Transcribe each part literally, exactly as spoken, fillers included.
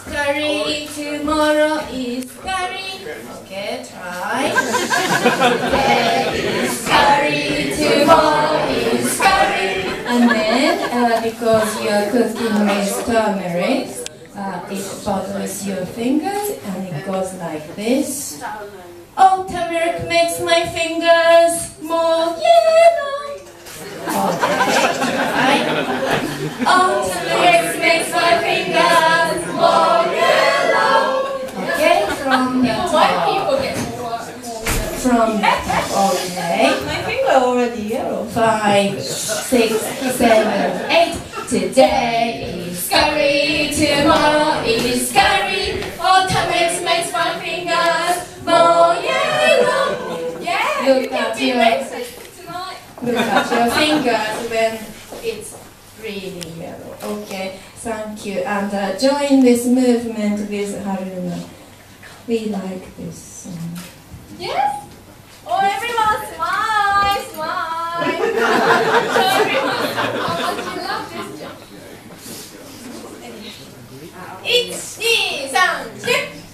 Scurry, tomorrow is scurry. Okay, try. Today is scurry, tomorrow is scurry. And then, uh, because you're cooking with turmeric, uh, it bothers your fingers and it goes like this. Oh, turmeric makes my fingers more yellow. Okay, right. Oh, turmeric makes my fingers more yellow. Okay, from the top. From the top, okay. My finger already yellow. Five, six, seven, eight. Today is scurry, tomorrow is scurry. Oh, turmeric makes my fingers more yellow. Yeah, Look you at can be your- racist tonight. Look at your fingers when it's really yellow. Okay, thank you. And uh, join this movement with Haruna. We like this song. Yes? Oh, everyone smile, smile. Show everyone how much you love this job. one, two, three, four.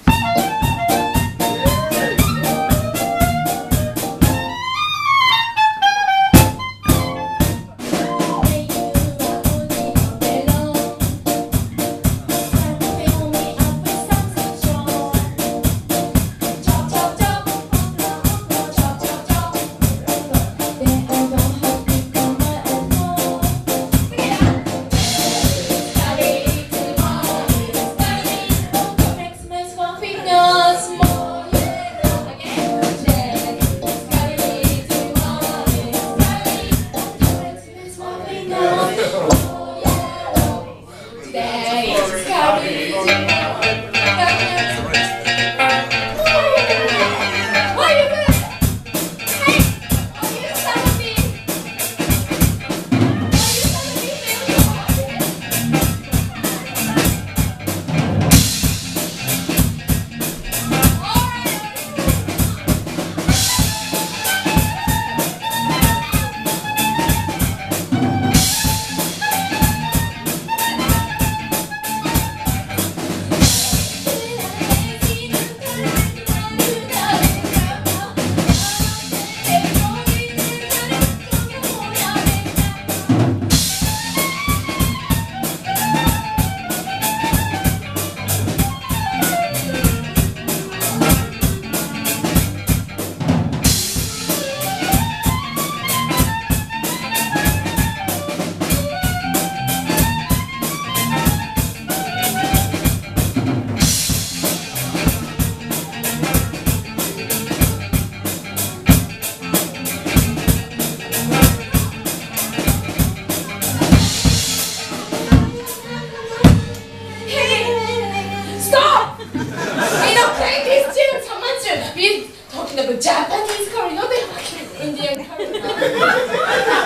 We're talking about Japanese curry, not the Indian curry.